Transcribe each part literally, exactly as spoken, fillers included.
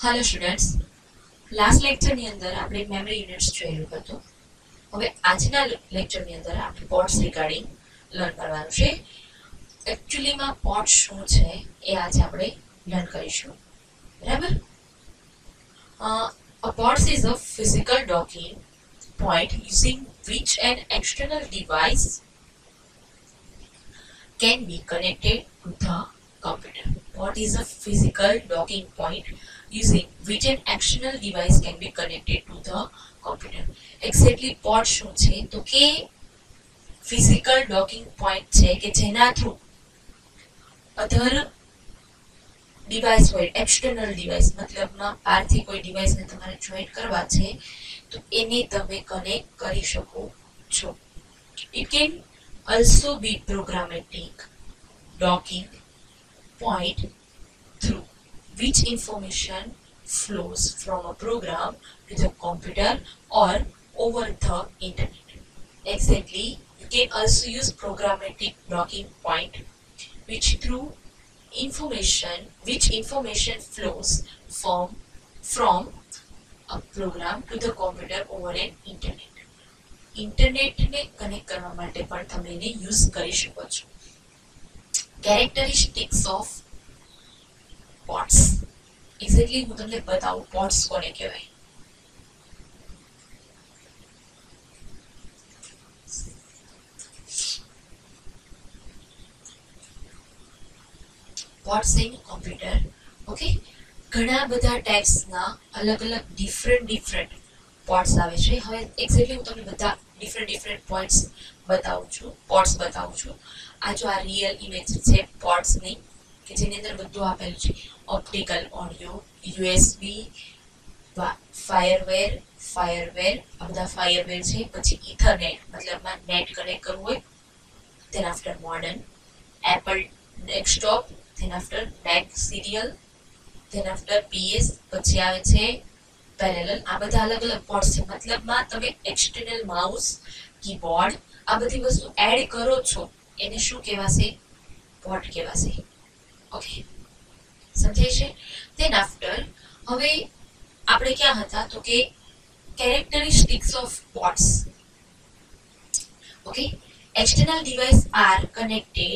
Hello students, last લેક્ચરની અંદર આપણે memory units જોયેલું હતું. હવે આજના લેક્ચરની અંદર આપણે પોર્ટ્સ રિગાર્ડિંગ લર્ન કરવાનું છે. એકચ્યુઅલીમાં પોર્ટ શું છે એ આજે આપણે લર્ન કરીશું, બરાબર? A port is a physical docking point using which an external device can be connected to the computer. Port is a physical docking point using which an external device can be connected to the computer. Exactly port શું છે તો કે physical docking point છે કે જેના through other device હોય, external device મતલબમાં બહારથી કોઈ ડિવાઇસને તમારે જોઈન્ટ કરવા છે તો એને તમે કનેક્ટ કરી શકો છો. It can also be programmatic docking point through which information flows from a program to the computer or over the internet. Exactly, you can also use programmatic docking point which through information which information flows from from a program to the computer over an internet. ઇન્ટરનેટને connect કરવા માટે પણ તમે એને use કરી શકો છો. Characteristics of ports. Exactly હું તમને બતાવું પોર્ટ્સ કોને કહેવાય. Ports in computer. ઓકે, ઘણા બધા ટાઈપ્સના અલગ અલગ ડિફરન્ટ ડિફરન્ટ પોર્ટ્સ આવે છે. હવે એક્ઝેક્ટલી હું તમને બધા ડિફરન્ટ ડિફરન્ટ પોઈન્ટ્સ બતાવું છું, પોર્ટ્સ બતાવું છું. આ જો આ રિયલ ઇમેજ છે પોર્ટ્સની, કે જેની અંદર બધું આપેલું છે. Optical audio, USB, FireWire FireWire આ બધા ફાયરવેર છે. પછી ઇથરનેટ મતલબમાં નેટ કનેક્ટ કરવું હોય. Then after modern Apple desktop, then after Mac serial, then after PS, પછી આવે છે પેરેલલ. આ બધા અલગ અલગ પોર્ટ્સ છે. મતલબમાં તમે એક્સટર્નલ માઉસ, કીબોર્ડ આ બધી વસ્તુ એડ કરો છો એને શું કહેવાશે? પોર્ટ કહેવાશે. ઓકે, સમજાય છે? ધેન આફ્ટર હવે આપણે ક્યાં હતા તો કે characteristics of ports. Okay, external device are connected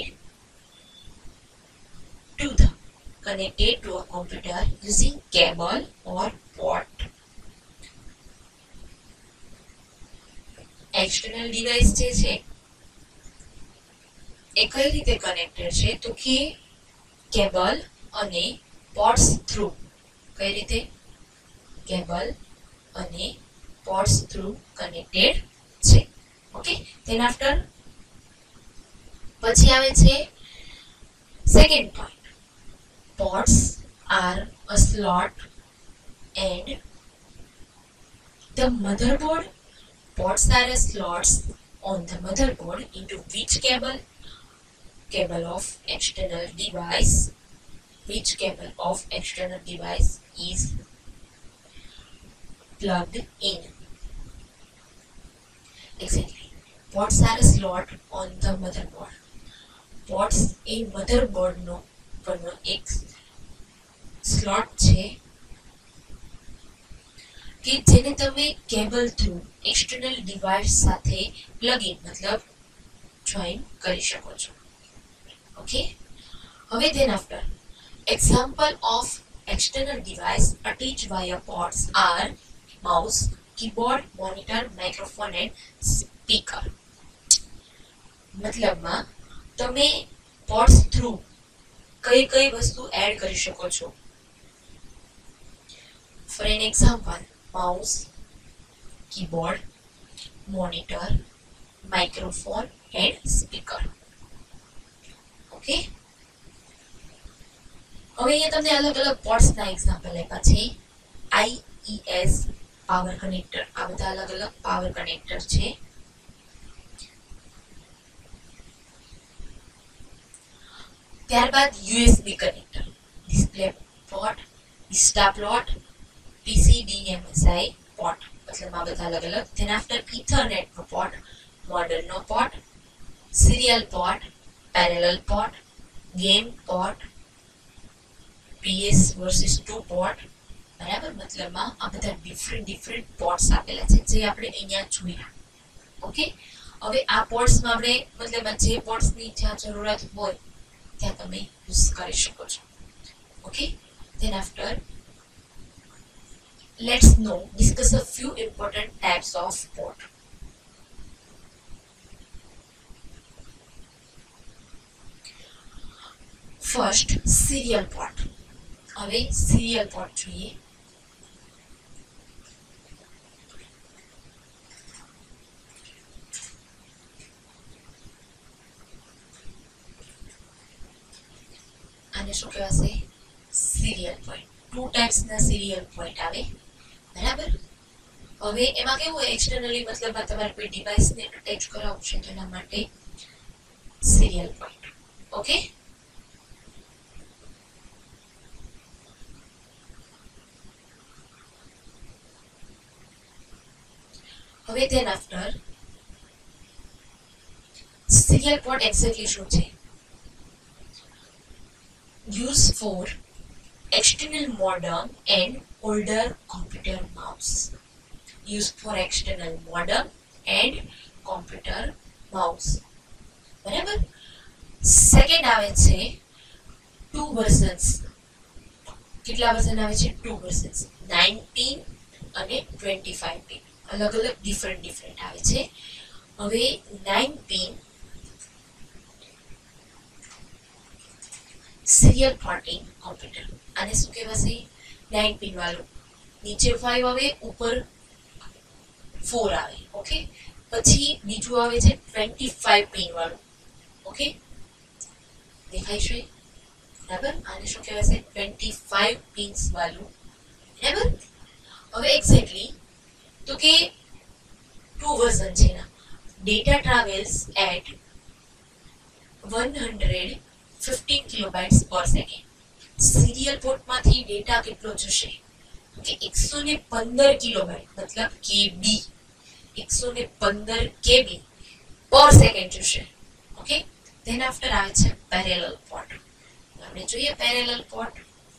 to the connected to a computer using cable or port. External device જે છે એ કઈ રીતે કનેક્ટેડ છે તો કે કેબલ અને પોર્ટ્સ થ્રુ. કઈ રીતે? કેબલ અને પોર્ટ્સ થ્રુ કનેક્ટેડ છે. ઓકે, ધેન આફ્ટર પછી આવે છે second point. Ports are a slot and the motherboard. Ports are a slots on the motherboard into which cable cable of external device which cable of external device is plugged in. Exactly, ports are a slot on the motherboard. Ports a motherboard no પરનો એક slot છે કે જેને તમે cable through external device સાથે plug in મતલબ join કરી શકો છો. ઓકે, હવે then after example of external device attach via ports are mouse, keyboard, monitor, microphone and speaker. મતલબમાં તમે પોર્ટ્સ થ્રુ કઈ કઈ વસ્તુ એડ કરી શકો છો. For an example, mouse, keyboard, monitor, microphone and speaker. Okay, હવે અહીંયા તમને અલગ અલગ પોર્ટ્સના એક્ઝામ્પલ આપ્યા છે. આઈઈએસ પાવર કનેક્ટર, આ બધા અલગ અલગ પાવર કનેક્ટર છે. ત્યારબાદ USB connector, display port, vista port, PCDMSI port, મતલબ આ બધા અલગ અલગ. ધેન આફ્ટર ઇથરનેટ નો પોર્ટ, મોડર્ન નો port, serial port, parallel port, game port, P S versus two port, બરાબર, મતલબમાં આ બધા ડિફરન્ટ ડિફરન્ટ પોર્ટ્સ આપેલા છે જે આપણે અહીંયા જોયા. ઓકે, હવે આ પોર્ટ્સમાં આપણે મતલબમાં જે પોર્ટ્સની જ્યાં જરૂરત હોય ત્યાં તમે યુઝ કરી શકો છો. Okay, then after let's know discuss a few important types of port. First, serial port. હવે serial port જોઈએ. આને શું કહેવાશે? Serial point. ટુ ટાઈપ્સ ના સિરિયલ પોઈન્ટ આવે, બરાબર. હવે એમાં કેવું હોય, એક્સટર્નલી મતલબ તમારે કોઈ ડિવાઇસ ને અટેચ કરાવવું છે તો એના માટે સિરિયલ પોઈન્ટ. ઓકે, હવે then after serial port exactly શું છે? Used for external modem and older computer mouse. Used for external modem and computer mouse. બરાબર. સેકન્ડ આવે છે ટુ વર્ઝન્સ. કેટલા વર્ઝન આવે છે? ટુ વર્ઝન્સ, નાઇન પિન અને ટ્વેન્ટી ફાઈવ પિન. અલગ અલગ ડિફરન્ટ ડિફરન્ટ આવે છે. હવે nine pin serial porting computer. આને શું કહેવાશે? નાઇન પિન વાળું. નીચે ફાઈવ આવે, ઉપર ફોર આવે. ઓકે, પછી બીજું આવે છે ટ્વેન્ટી ફાઈવ પિન વાળું. ઓકે, દેખાય છે? બરાબર, આને શું કહેવાશે? ટ્વેન્ટી ફાઈવ પિન્સ વાળું. બરાબર. હવે એક્ઝેક્ટલી તો કે ટુ વર્ઝન છે ના. Data travels at one hundred fifteen kilobytes per second. Serial પોર્ટમાંથી ડેટા કેટલો જશે? તો કે એકસો ને પંદર કિલોબાઇટ મતલબ કેબી, એકસો ને પંદર કેબી પર સેકન્ડ જશે. ઓકે, ધેન આફ્ટર આવે છે પેરેલલ પોર્ટ. આપણે જોઈએ પેરેલલ પોર્ટ.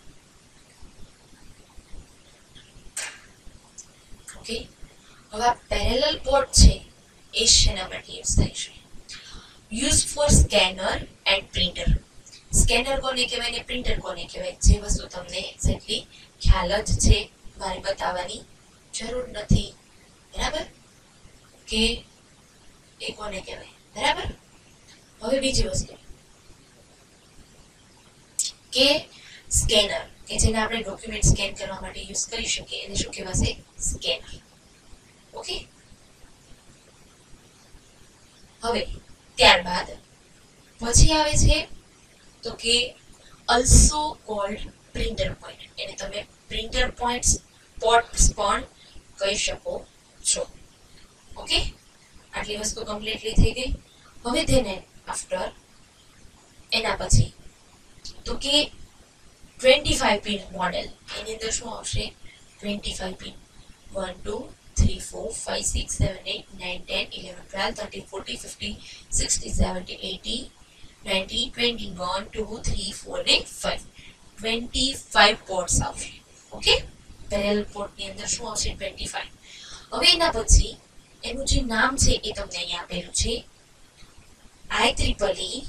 ઓકે, હવે આ પેરેલલ પોર્ટ છે એ શેના માટે યુઝ થાય છે? Use for scanner and printer. Scanner કોને કહેવાય ને પ્રિન્ટર કોને કહેવાય? જે વસ્તુ તમને એક્ઝેક્ટલી ખ્યાલ જ છે, મારે બતાવવાની જરૂર નથી. બરાબર, કે એ કોને કહેવાય? બરાબર. હવે બીજી વસ્તુ કે સ્કેનર, કે જેને આપણે ડોક્યુમેન્ટ સ્કેન કરવા માટે યુઝ કરી શકીએ, એને શું કહેવાશે? સ્કેનર. ઓકે, હવે ત્યારબાદ પછી આવે છે તો કે અલ્સો કોલ્ડ પ્રિન્ટર પોઈન્ટ. એને તમે પ્રિન્ટર પોઈન્ટ્સ પોર્ટ્સ પણ કહી શકો છો. ઓકે, આટલી વસ્તુ કમ્પ્લીટલી થઈ ગઈ. હવે તેને આફ્ટર એના પછી તો કે ટ્વેન્ટી ફાઈવ પિન મોડેલ. એની અંદર શું આવશે? Twenty five pin. One two three four five six seven eight nine ten eleven twelve thirteen fourteen fifteen sixteen seventeen eighteen nineteen twenty one two three four ને five. Twenty five ports આવશે. Okay, parallel પોર્ટની અંદર શું આવશે? Twenty five. હવે એના પછી એનું જે નામ છે એ તમને અહીંયા આપેલું છે, I triple E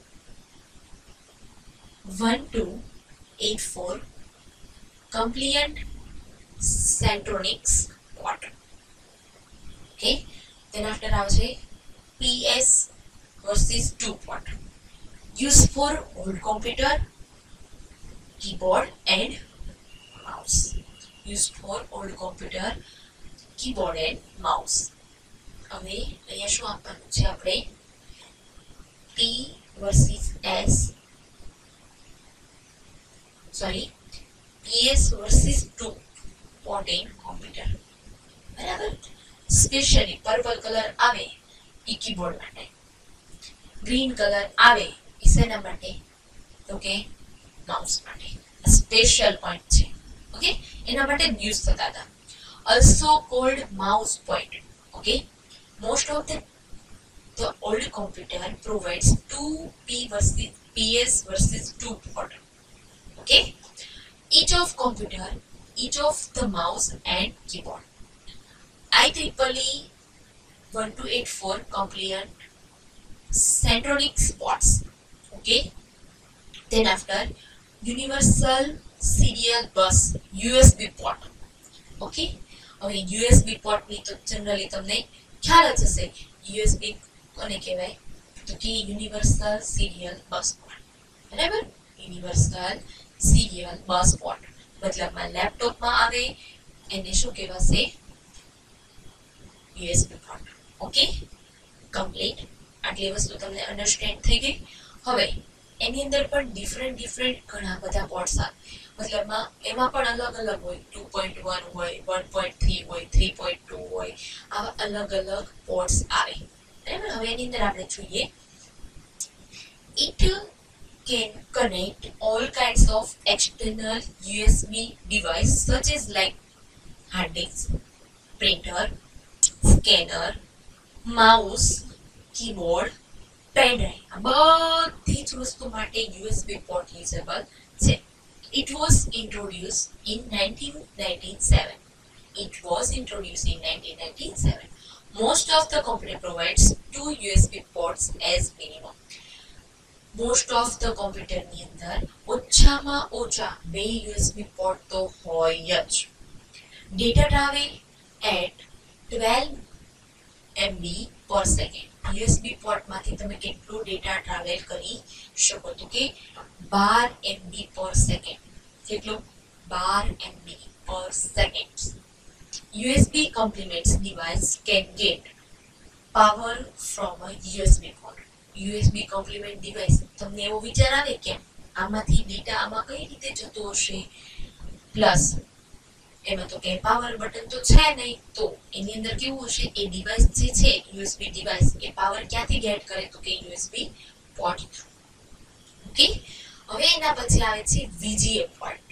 one two eight four compliant Centronics port. Okay, then after આવશે PS versus two port. Used for old computer, keyboard and mouse. Used for old computer, keyboard and mouse. હવે અહીંયા શું આપવાનું છે? આપણે P versus S, sorry, P S versus two port in computer. બરાબર. Specially purple colour આવે એ keyboard માટે, ગ્રીન કલર આવે એ શેના માટે? તો કે માઉસ માટે. સ્પેશિયલ પોઈન્ટ છે. ઓકે, એના માટે યુઝ થતા હતા. also called mouse point. Okay, most of the the old computer provides two P versus P S versus two port. Okay, each of computer each of the mouse and keyboard. I triple E one two eight four compliant centronic spots. Okay. Then after universal serial bus U S B port. Okay. હવે U S B port ની તો generally તમને ખ્યાલ જ હશે. U S B કોને કહેવાય? તો કે યુનિવર્સલ સિરિયલ બસ પોર્ટ. બરાબર? યુનિવર્સલ સિરિયલ બસ પોર્ટ મતલબમાં લેપટોપમાં આવે એને શું કહેવાશે? U S B port. Okay, complete. આટલી વસ્તુ તમને અન્ડરસ્ટેન્ડ થઈ ગઈ. હવે એની અંદર પણ ડિફરન્ટ ડિફરન્ટ ઘણા બધા પોર્ટ્સ આવે. મતલબમાં એમાં પણ અલગ અલગ હોય. ટુ પોઈન્ટ વન હોય, વન પોઈન્ટ થ્રી હોય, થ્રી પોઈન્ટ ટુ હોય. આવા અલગ અલગ પોર્ટ્સ આવે. બરાબર? હવે એની અંદર આપણે જોઈએ. It can connect all kinds of external U S B device such as like hard disk, printer, scanner, mouse, keyboard, pen drive. આ બધી જ વસ્તુ માટે U S B port usable છે. It was introduced in nineteen ninety-seven. It was introduced in nineteen ninety-seven. Most of the company provides two U S B ports as minimum. Most of the computer ની અંદર ઓછામાં ઓછા બે U S B port તો હોય જ. Data travel at twelve M B per second. U S B port માંથી તમે કેટલો ડેટા ટ્રાવેલ કરી શકો? તો કે બાર M B per second. કેટલો? બાર M B per second. U S B complements device can get power from a U S B port. U S B complement device તમને એવો વિચાર આવે કે આમાંથી ડેટા આમાં કઈ રીતે જતો હશે? પ્લસ એમાં તો કે પાવર બટન તો છે નહીં, તો એની અંદર કેવું હશે? એ ડિવાઇસ જે છે U S B ડિવાઇસ એ પાવર ક્યાંથી ગેટ કરે? તો કે U S B port through. Okay, હવે એના પછી આવે છે V G A port.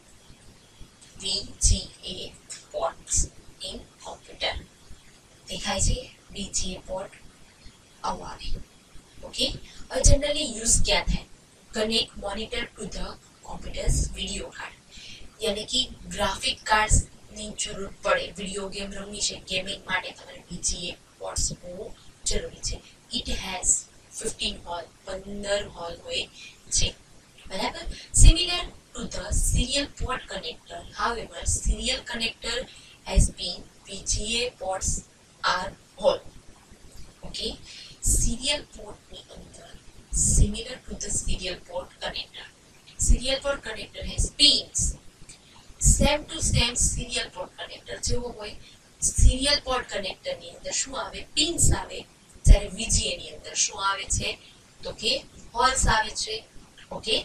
V G A ports in computer દેખાય છે. V G A પોર્ટ આવું આવે. Okay, a generally used क्या है? Connect monitor to the computer's video card. यानी कि ग्राफिक कार्ड्स ની જરૂર પડે. વિડિયો ગેમ રમવી છે, ગેમિંગ માટે તમારે V G A પોર્ટ્સ હોવું જરૂરી છે. It has fifteen હોલ, પંદર હોલ હોય છે. બરાબર? Similar to the serial port connector, however, serial connector has been V G A ports are whole. Okay. Serial port ની અંદર similar to the serial port connector. Serial port connector has pins. Same to same serial port connector જેવો હોય. Serial port connector ની અંદર શું આવે? Pins આવે. જ્યારે V G A ની અંદર શું આવે છે? તો કે holes આવે છે. Okay,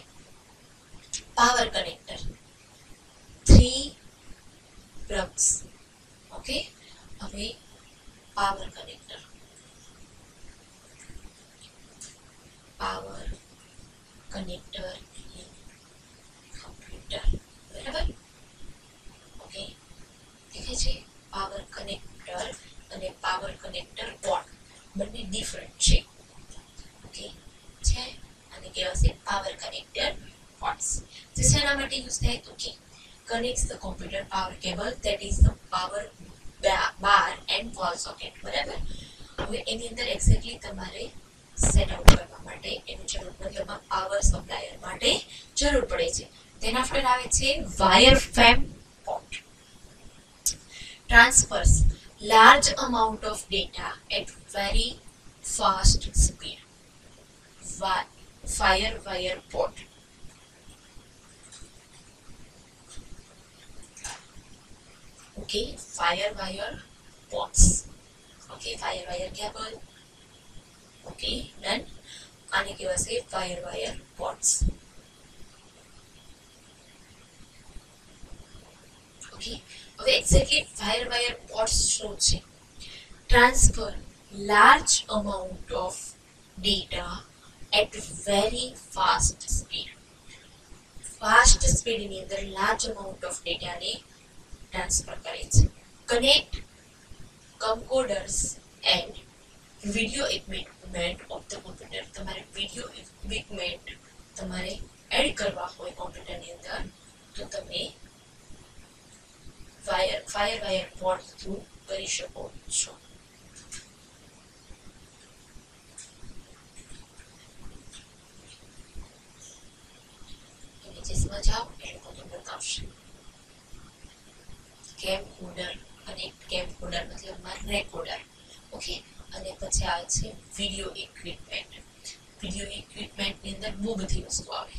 power connector three plugs. Okay, હવે power connector power connector in computer. બરાબર? ઓકે, દેખાય છે? પાવર કનેક્ટર અને પાવર કનેક્ટર પોર્ટ બંને ડિફરન્ટ છે. ઓકે છે, અને કહેવાશે પાવર કનેક્ટર પોર્ટ્સ. જે શેના માટે યુઝ થાય? તો કે connects the computer power cable, that is the power bar and wall socket. બરાબર? હવે એની અંદર એક્ઝેક્ટલી તમારે સેટઅપ કરવા માટે એની જરૂર, મતલબ પાવર સપ્લાયર માટે જરૂર પડે છે. તેના આફ્ટર આવે છે wire fame port. Transfers large amount of data at very fast speed. Fire wire port. Okay, fire wire ports. Okay, fire wire cable. Okay, done. આને કહેવાશે ફાયર વાયર પોર્ટ્સ. ઓકે, હવે એક્ઝેક્ટલી ફાયર વાયર પોર્ટ્સ શું છે? Transfer large amount of data at very fast speed. Fast સ્પીડની અંદર large amount of ડેટાને transfer કરે છે. Connect camcorders and video equipment of the computer. તમારે વિડિયો ઇક્વિપમેન્ટ તમારે એડ કરવા હોય કોમ્પ્યુટરની અંદર, તો તમે wire fire wire port through કરી શકો છો. નીચે સમજાવ એટલે તમને બતાવશે. કેમકોડર અને કેમકોડર મતલબમાં રેકોર્ડર. ઓકે, અને પછી આવે છે વિડિયો ઇક્વિપમેન્ટ. વિડિયો ઇક્વિપમેન્ટ ની અંદર બહુ બધી વસ્તુ આવે.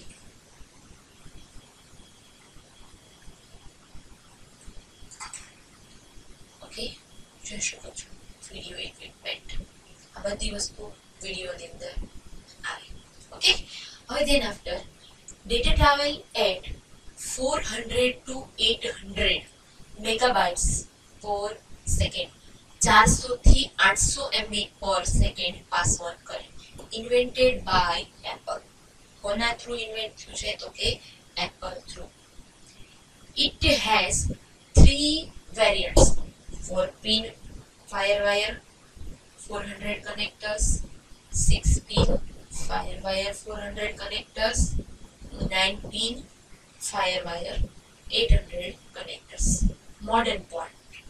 ઓકે, જોઈ શકો છો વિડિયો ઇક્વિપમેન્ટ. આ બધી વસ્તુ વિડિયો ની અંદર આવે. ઓકે, હવે then after data travel at four hundred to eight hundred megabytes per second. ચારસો થી આઠસો એમબી પર સેકન્ડ પાસ ઓન કરે. Invented by Apple. કોના થ્રુ ઇન્વેન્ટ થયું છે તો કે Apple through. It has three variants. four pin firewire four hundred connectors, six pin firewire four hundred connectors, nine pin firewire eight hundred connectors. Modern port.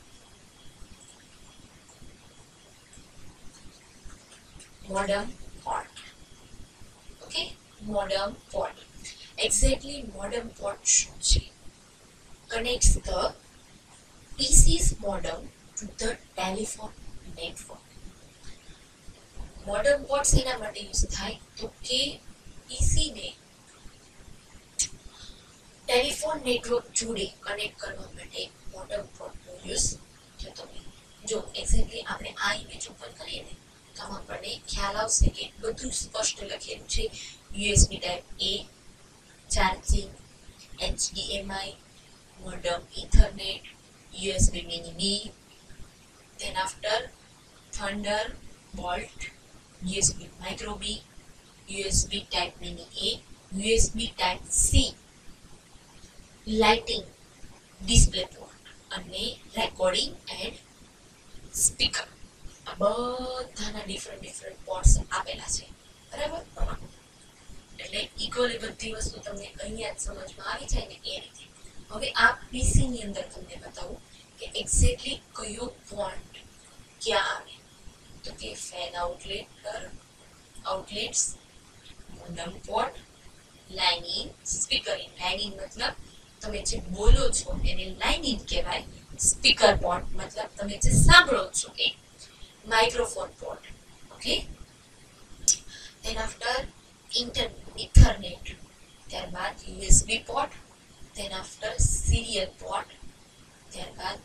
Modem port. Okay, modem port. Exactly, modem port શું છે? Connects the P C's modem to the telephone network. Modem port શેના માટે use થાય તો કે પીસી ને telephone network જોડે connect કરવા માટે મોડમ પોર્ટનો યુઝ થતો હોય. જો એક્ઝેક્ટલી આપણે આ ઇમેજ ઓપન કરીએ ને તો આપણને ખ્યાલ આવશે કે બધું સ્પષ્ટ લખેલું છે. USB type A, charging, HDMI, modem ethernet, USB mini B, then after Thunderbolt, USB micro B, USB type mini A, USB type C, lighting, display port અને recording and speaker. આ બધાના ડિફરન્ટ ડિફરન્ટ પોર્ટ્સ આપેલા છે. બરાબર, એટલે equally બધી વસ્તુ તમને અહીંયા જ સમજમાં આવી જાય ને એ રીતે. હવે આ પીસી ની અંદર તમને બતાવું કે એક્ઝેક્ટલી કયો પોર્ટ ક્યાં આવે તો કે ફેન આઉટલેટ પર outlets, modem port, line in, speaker in. Line in મતલબ તમે જે બોલો છો એને લાઇન ઇન કહેવાય. સ્પીકર પોર્ટ મતલબ તમે જે સાંભળો છો એ. Microphone port. Okay, then after inter ethernet, ત્યારબાદ USB port, then after serial port, ત્યારબાદ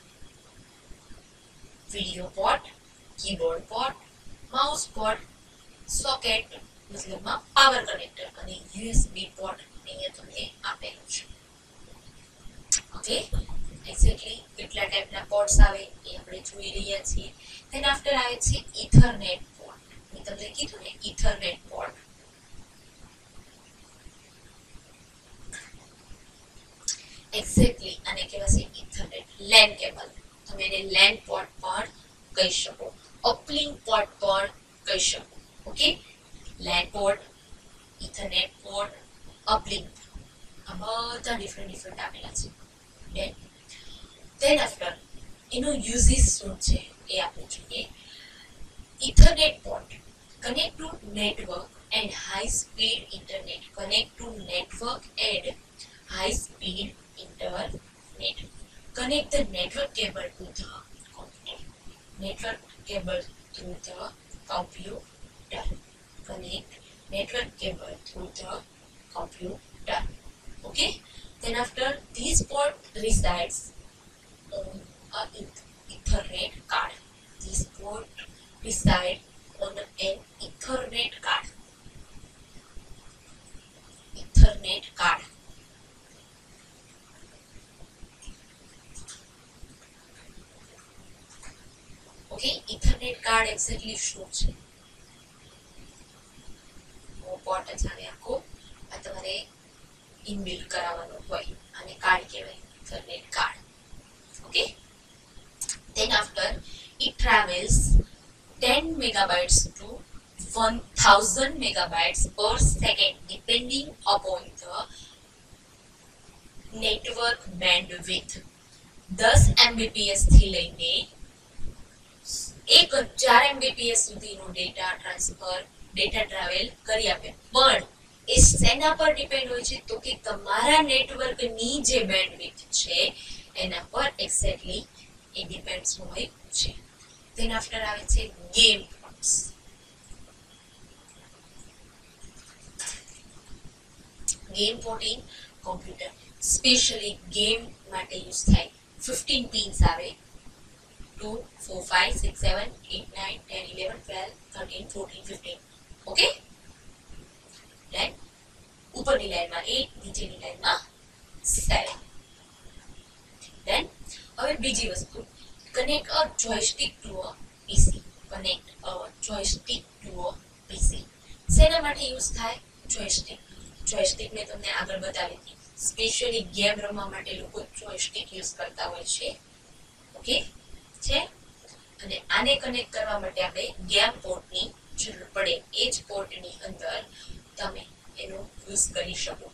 video port, keyboard port, mouse port, socket મતલબમાં પાવર કનેક્ટર અને યુએસબી પોર્ટ અહીંયા તમને આપેલું છે. ઓકે, એક્ઝેક્ટલી કેટલા ટાઈપના પોર્ટ્સ આવે એ આપણે જોઈ રહ્યા છીએ. then after આવે છે ઇથરનેટ પોર્ટ. મેં તમને કીધું ને ઇથરનેટ પોર્ટ. એક્ઝેક્ટલી આને કહેવાય છે ઇથરનેટ લેન કેબલ. તમે એને લેન પોર્ટ પણ કહી શકો, અપલિંક પોર્ટ પણ કહી શકો. Okay, LAN port, ethernet port, uplink, આ બધા ડિફરન્ટ ડિફરન્ટ આપેલા છે. દેન દેન આફ્ટર એનો યુઝિસ શું છે એ આપણે જોઈએ. Ethernet port connect to network and high speed internet. Connect to network and high speed internet. Connect the network cable to the computer. Network cable through the computer. Connect network cable through the computer. Okay. Then after this port resides on a Ethernet card. This port resides on an Ethernet card. Ethernet card. Okay, Ethernet card exactly શું છે? ઓ port જ આવે આખો, આ તમારે inbuilt કરાવવાનું હોય અને કાર્ડ કહેવાય Ethernet card. Okay. Then after it travels ten megabytes to one thousand megabytes per second depending upon the network bandwidth. દસ એમબીપીએસ થી લઈને એક હજાર એમબીપીએસ સુધીનો ડેટા ટ્રાન્સફર ડેટા ટ્રાવેલ કરી આપે. પણ એ શેના પર ડિપેન્ડ હોય છે તો કે તમારા નેટવર્કની જે બેન્ડવિડ્થ છે એના પર એક્ઝેક્ટલી એ ડિપેન્ડ્સ હોય છે. ધેન આફ્ટર આવે છે game ports. Game port in computer specially game માટે યુઝ થાય. ફિફ્ટીન પિન્સ આવે two, four, five, six, seven, eight, nine, ten, eleven, twelve, thirteen, fourteen, fifteen. Okay? Then ઉપરની લાઈનમાં eight, નીચેની લાઈનમાં seven. Then હવે બીજી વસ્તુ, connect a joystick to a PC. Connect a joystick to a પીસી. શેના માટે યુઝ થાય joystick? joystick મેં તમને આગળ બતાવી હતી. સ્પેશિયલી ગેમ રમવા માટે લોકો joystick યુઝ કરતા હોય છે. ઓકે છે. અને આને કનેક્ટ કરવા માટે આપણે ગેમ પોર્ટની જરૂર પડે. એ જ પોર્ટની અંદર તમે એનો યુઝ કરી શકો.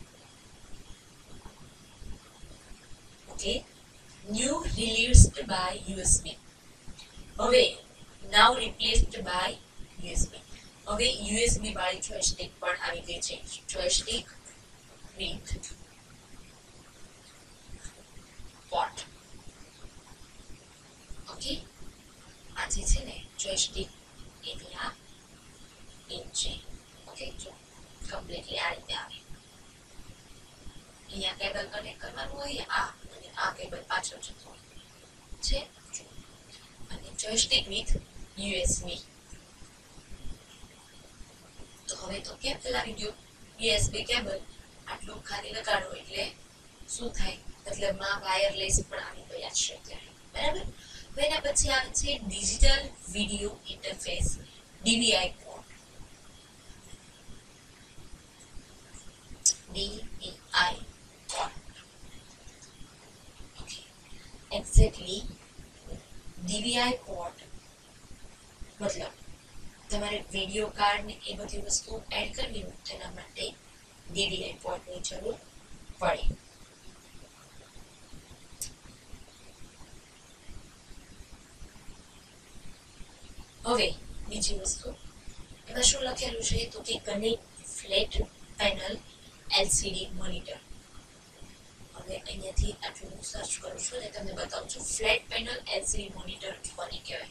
Okay new released by USB. હવે નાઉ રિપ્લેસ્ડ બાય યુએસબી. હવે યુએસબી વાળી જોયસ્ટિક પણ આવી ગઈ છે. જોયસ્ટિક વિથ પોર્ટ. ઓકે આ જે છે ને જોયસ્ટિક એની આ પિન છે. ઓકે જો કમ્પ્લીટલી આ રીતે આવે. અહીંયા કેબલ કનેક્ટ કરવાનું હોય આ અને આ કેબલ પાછળ જતો હોય છે. અને જોયસ્ટિક વિથ યુએસબી. તો હવે તો કેમ ચલાવી ગયો યુએસબી કેબલ આટલું ખાલી લગાડો એટલે શું થાય મતલબમાં વાયરલેસ પણ આવી ગયા છે અત્યારે. બરાબર. એના પછી આવે છે digital video interface DVI port. DVI port. Okay exactly DVI port મતલબ તમારે વિડિયો કાર્ડ ને એ બધી વસ્તુ એડ કરવી હોય તેના માટે ડીવીઆઈ પોર્ટની જરૂર પડે. હવે બીજી વસ્તુ એમાં શું લખેલું છે તો કે connect flat panel LCD monitor. હવે અહીંયાથી આટલું હું સર્ચ કરું છું અને તમને બતાવું છું ફ્લેટ પેનલ એલસીડી મોનિટર કોને કહેવાય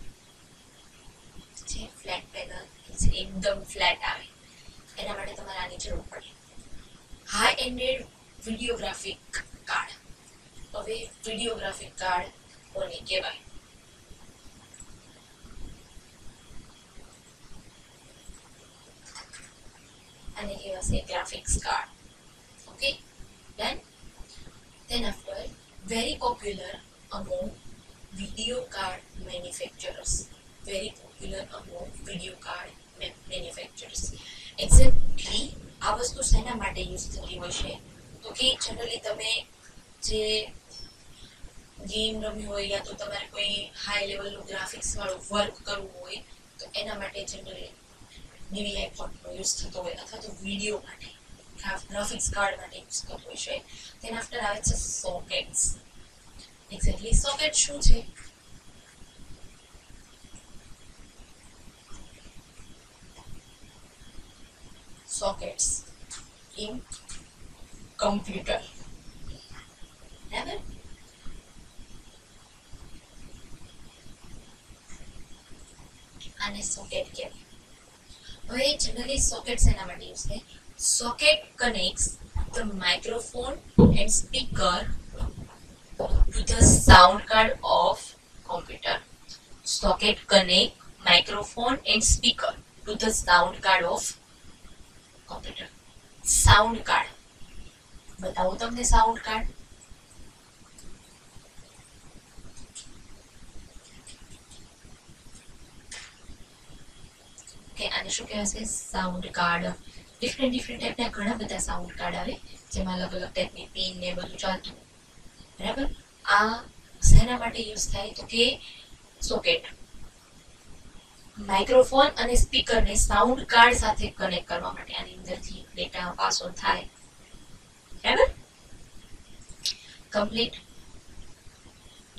છે. ફ્લેટ પેનલ એકદમ ફ્લેટ આવે એના માટે તમારે આની જરૂર પડે. High ended videographic card. હવે વિડિયોગ્રાફિક કાર્ડ કોને કહેવાય? અને કહેવાશે graphics card. Okay done. then after very popular among video card manufacturers. very popular among video card manufacturers. exactly આ વસ્તુ શેના માટે યુઝ થતી હોય છે તો કે જનરલી તમે જે ગેમ રમી હોય યા તો તમારે કોઈ હાઈ લેવલનું ગ્રાફિક્સ વાળું વર્ક કરવું હોય તો એના માટે જનરલી ડીવીઆઈ પોર્ટનો યુઝ થતો હોય અથવા તો વિડીયો માટે ગ્રાફિક્સ કાર્ડ માટે યુઝ થતો હોય છે. then after આવે છે સોકેટ્સ. એક્ઝેક્ટલી સોકેટ શું છે? sockets in computer. Never. આને સોકેટ કહેવાય. હવે જનરલી સોકેટ શેના માટે યુઝ થાય? Socket connects the microphone and speaker to the sound card of computer. socket connect microphone and speaker to the sound card of computer. sound card બતાવું તમને sound card. કે આને શું કહેવાશે? Sound card. ડિફરન્ટ ડિફરન્ટ ટાઈપના ઘણા બધા sound card આવે જેમાં અલગ અલગ ટાઈપની પિન ને બધું ચાલતું. બરાબર. આ શેના માટે યુઝ થાય તો કે સોકેટ માઇક્રોફોન અને સ્પીકરને સાઉન્ડ કાર્ડ સાથે કનેક્ટ કરવા માટે આની અંદરથી ડેટા પાસ ઓન થાય. બરાબર. કમ્પ્લીટ.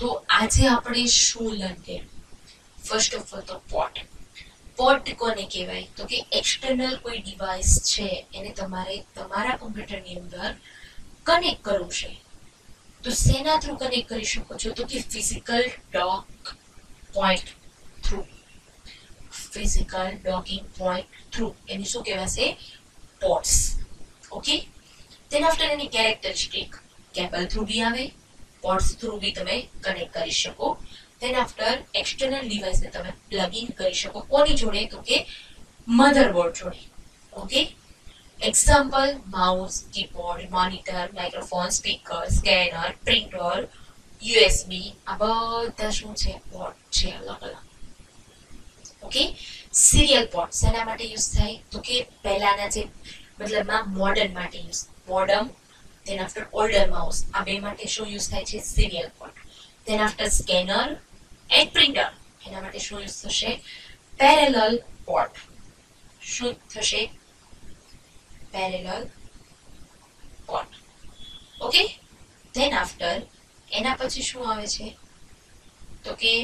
તો આજે આપણે શું લર્ન કર્યું? ફર્સ્ટ ઓફ ઓલ તો પોર્ટ. પોર્ટ કોને કહેવાય? તો કે એક્સટર્નલ કોઈ ડિવાઇસ છે એને તમારે તમારા કમ્પ્યુટરની અંદર કનેક્ટ કરવું છે. તો શેના થ્રુ કનેક્ટ કરી શકો છો? તો કે physical dock point through. Physical docking point through એને શું કહેવાશે? પોર્ટ્સ. ઓકે. then after એની કેરેક્ટરિસ્ટિક કેબલ થ્રુ બી આવે, પોર્ટ્સ થ્રુ બી તમે કનેક્ટ કરી શકો. then after એક્સટર્નલ ડિવાઇસને તમે પ્લગ ઇન કરી શકો. કોની જોડે? તો કે મધરબોર્ડ જોડે. Okay. Example mouse, keyboard, monitor, microphone, speaker, scanner, printer, USB, આ બધા શું છે? પોર્ટ છે અલગ અલગ. ઓકે. સિરિયલ પોર્ટ શેના માટે યુઝ થાય? તો કે પહેલાના જે મતલબમાં મોડર્ન માટે use, modern then after older mouse, આ બે માટે શું યુઝ થાય છે? Serial port. then after scanner and printer એના માટે શું યુઝ થશે? Parallel port. શું થશે? Parallel port. Okay. then after એના પછી શું આવે છે? તો કે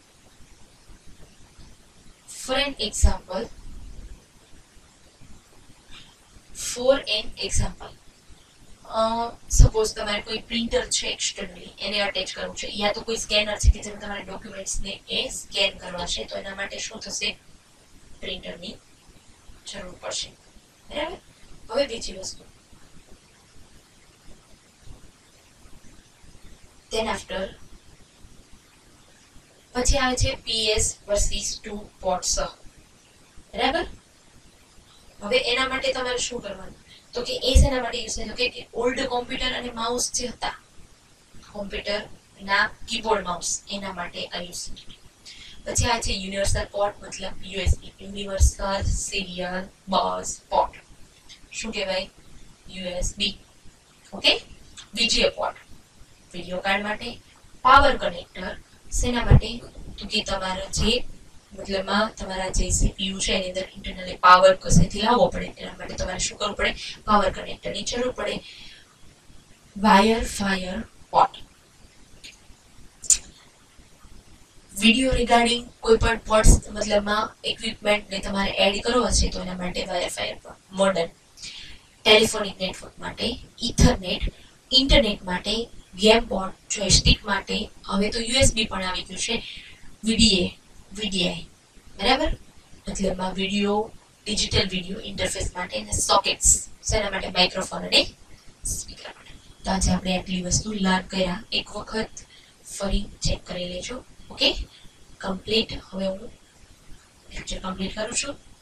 for an example for an example suppose તમારે કોઈ પ્રિન્ટર છે એક્સટર્નલી એને અટેચ કરવું છે, યા તો કોઈ સ્કેનર છે કે જેમ તમારે ડોક્યુમેન્ટ્સને એ સ્કેન કરવા છે, તો એના માટે શું થશે? પ્રિન્ટરની જરૂર પડશે. બરાબર. હવે બીજી વસ્તુ, then after પછી આવે છે પીએસ વર્સિસ ટુ પોર્ટ્સ. બરાબર. હવે એના માટે તમારે શું કરવાનું? તો કે એ શેના માટે યુઝ થાય? તો કે ઓલ્ડ કોમ્પ્યુટર અને માઉસ જે હતા, કોમ્પ્યુટર ના કીબોર્ડ માઉસ, એના માટે આ યુઝ થાય. પછી આ છે યુનિવર્સલ પોર્ટ, મતલબ USB, universal serial bus port. શું કહેવાય? USB. Okay. VGA port video card માટે. પાવર કનેક્ટર શેના માટે? તો કે તમારા જે મતલબમાં તમારા જે સીપીયુ છે એની અંદર ઇન્ટરનલી પાવર કસેથી લાવવો પડે, એના માટે તમારે શું કરવું પડે? પાવર કનેક્ટરની જરૂર પડે. Wire fire port. Video regarding કોઈ પણ પોર્ટ્સ મતલબમાં ઇક્વિપમેન્ટને તમારે એડ કરવો હશે તો એના માટે wire fire port. Modern telephonic network માટે, ઇથરનેટ, ઇન્ટરનેટ માટે, ગેમ પોર્ટ, જોયસ્ટિક માટે. હવે તો યુએસબી પણ આવી ગયું છે. VDA VDI. બરાબર. મતલબમાં વિડીયો ડિજિટલ વિડીયો ઇન્ટરફેસ માટે. અને સોકેટ્સ શેના માટે? માઇક્રોફોન અને સ્પીકર માટે. તો આજે આપણે આટલી વસ્તુ લર્ન કર્યા. એક વખત ફરી ચેક કરી લેજો. ઓકે. કમ્પ્લીટ. હવે હું લેક્ચર કમ્પ્લીટ કરું છું.